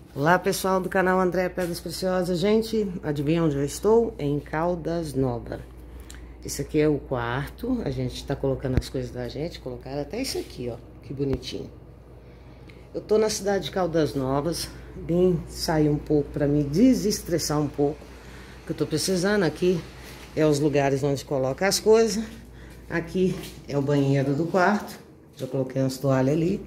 Olá pessoal do canal André Pedras Preciosas. Gente, adivinha onde eu estou? Em Caldas Novas. Esse aqui é o quarto. A gente tá colocando as coisas da gente. Colocaram até isso aqui, ó. Que bonitinho. Eu tô na cidade de Caldas Novas. Vim sair um pouco pra me desestressar um pouco. O que eu tô precisando aqui é os lugares onde coloca as coisas. Aqui é o banheiro do quarto. Já coloquei umas toalhas ali.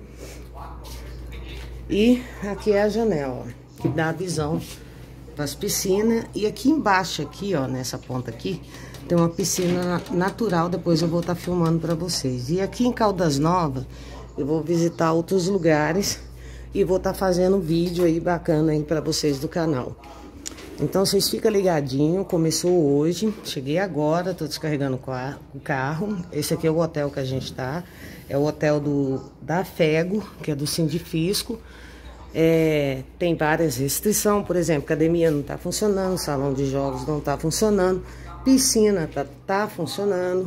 E aqui é a janela, ó, que dá a visão para as piscinas. E aqui embaixo, aqui, ó, nessa ponta aqui, tem uma piscina natural. Depois eu vou estar filmando para vocês. E aqui em Caldas Novas, eu vou visitar outros lugares e vou estar fazendo vídeo aí bacana aí para vocês do canal. Então vocês ficam ligadinho. Começou hoje, cheguei agora, tô descarregando o carro. Esse aqui é o hotel que a gente tá. É o hotel da Fego, que é do Sindifisco. Tem várias restrições, por exemplo, academia não tá funcionando, salão de jogos não tá funcionando, piscina tá funcionando,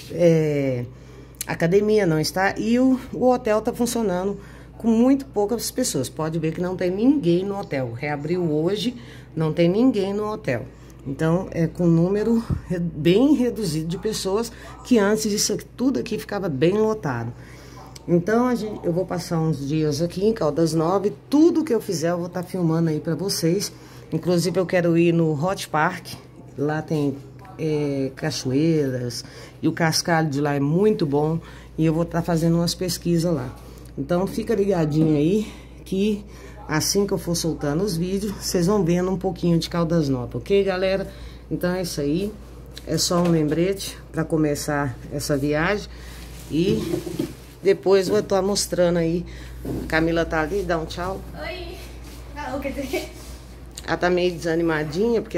academia não está, e o hotel tá funcionando com muito poucas pessoas. Pode ver que não tem ninguém no hotel. Reabriu hoje, não tem ninguém no hotel. Então, é com número bem reduzido de pessoas, que antes isso tudo aqui ficava bem lotado. Então, eu vou passar uns dias aqui em Caldas Novas. Tudo que eu fizer, eu vou estar filmando aí pra vocês. Inclusive, eu quero ir no Hot Park. Lá tem cachoeiras. E o cascalho de lá é muito bom. E eu vou estar fazendo umas pesquisas lá. Então, fica ligadinho aí, que assim que eu for soltando os vídeos, vocês vão vendo um pouquinho de Caldas Novas, ok, galera? Então é isso aí. É só um lembrete para começar essa viagem. E depois vou estar mostrando aí. A Camila tá ali, dá um tchau. Oi. Ah, quer dizer... Ela tá meio desanimadinha, porque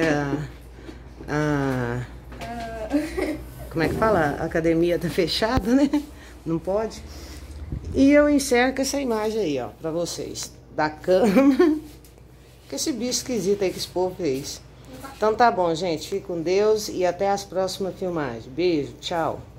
como é que fala? A academia tá fechada, né? Não pode. E eu encerro com essa imagem aí, ó, pra vocês. Da cama. Que esse bicho esquisito aí que esse povo fez. Então tá bom, gente. Fique com Deus e até as próximas filmagens. Beijo, tchau.